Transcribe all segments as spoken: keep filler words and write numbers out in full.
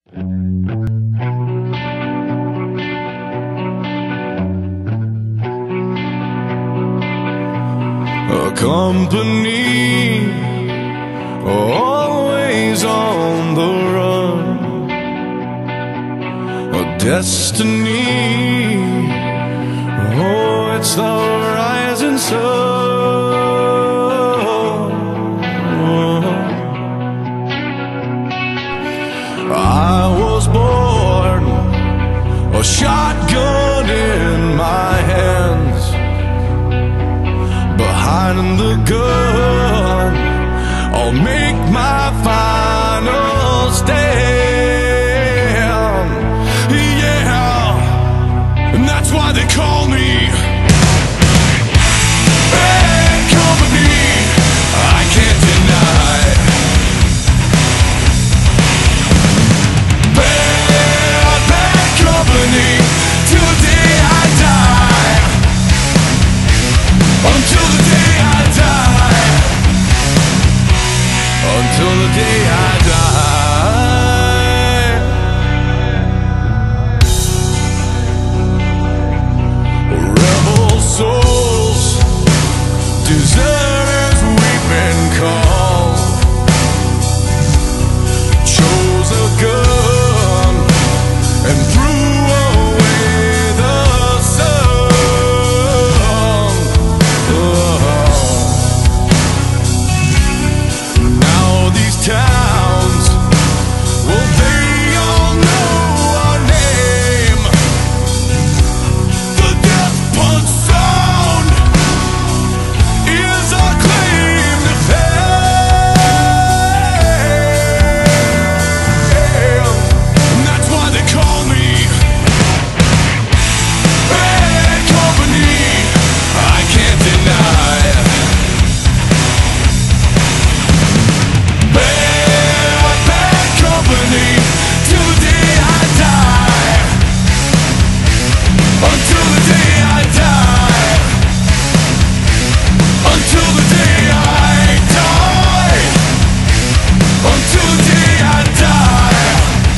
A company always on the run, a destiny, oh, it's the rising sun. I was born, a shotgun in my hands, behind the gun, I'll make my final stand. Yeah, and that's why they call me bad company. I can't deny bad, bad company till the day I die. Until the day I die. Until the day I die. Rebel souls, deserters we've been called, chose a gun and threw away the sun. Now these towns, well, they all know our name. The death punch sound is our claim to fame. And that's why they call me bad company. I can't deny bad, bad company till the day I die. Until the day I die. Until the day I die. Until the day I die.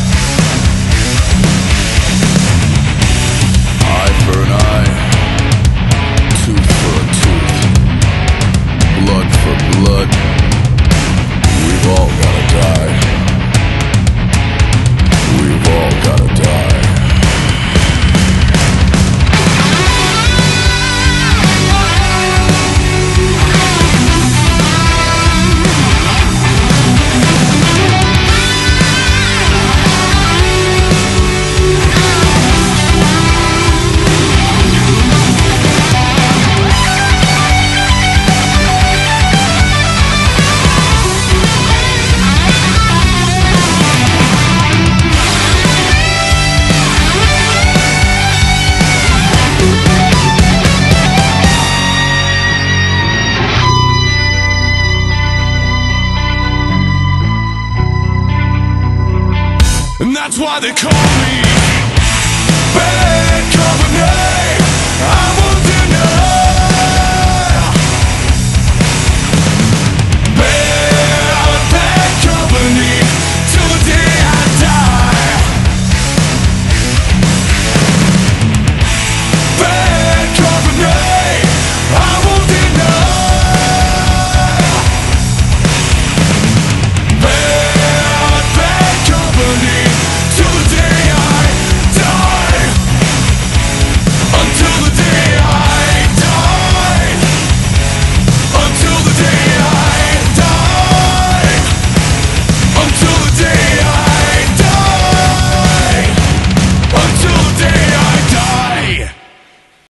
Eye for an eye, tooth for a tooth, blood for blood. We've all gotta die. We've all gotta die. And that's why they call me